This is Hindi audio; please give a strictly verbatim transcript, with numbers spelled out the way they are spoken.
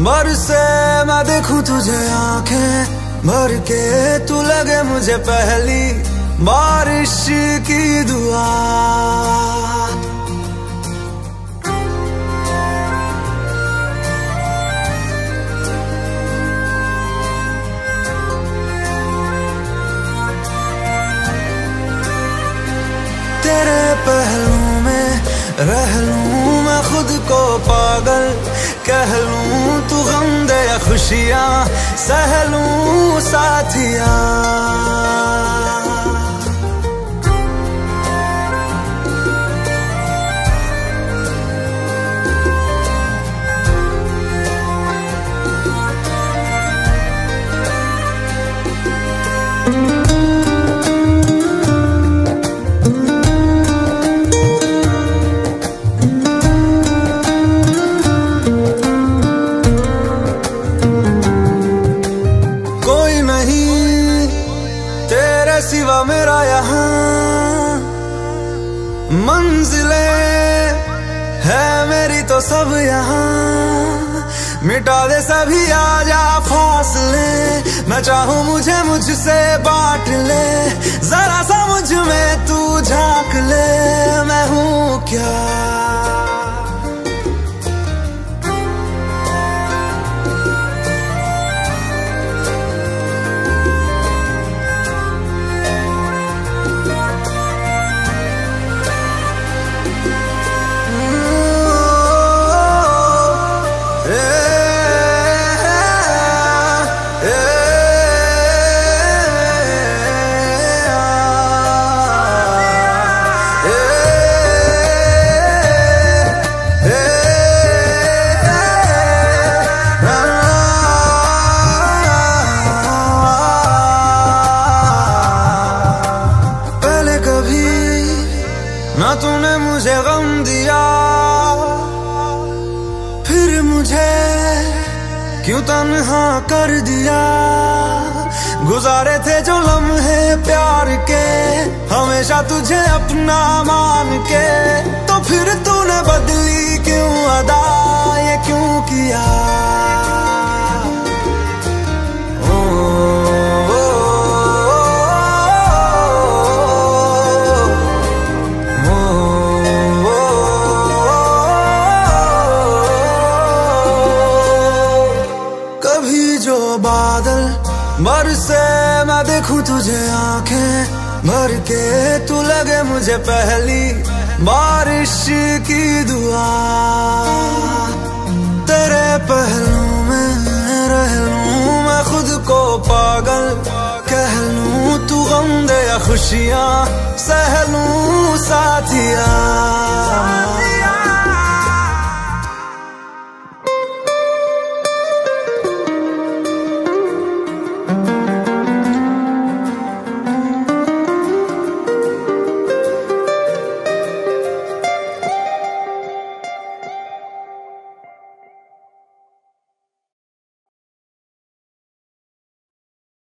बरसे मैं देखूं तुझे आंखें भर के, तू लगे मुझे पहली बारिश की दुआ। तेरे पहलू में रह लूं मैं खुद को पागल, कह लूं तू गम दे या खुशियां सह लूं साथिया। सिवा मेरा यहाँ मंजिलें है मेरी तो सब यहाँ, मिटा दे सभी आजा फासले, मैं चाहूँ मुझे मुझसे बांट ले, जरा सा मुझ में तू झांक ले, मैं हूँ क्या। ना तूने मुझे गम दिया, फिर मुझे क्यों तन्हा कर दिया। गुजारे थे जो लम्हे प्यार के, हमेशा तुझे अपना मान के, तो फिर तूने बदली क्यों अदा, ये क्यों किया। बादल बरसे मैं देखूं तुझे आंखें भर के, तू लगे मुझे पहली बारिश की दुआ। तेरे पहलू में रह लूं मैं खुद को पागल, कह लूं तू गम दे या खुशियां सह लूं साथिया।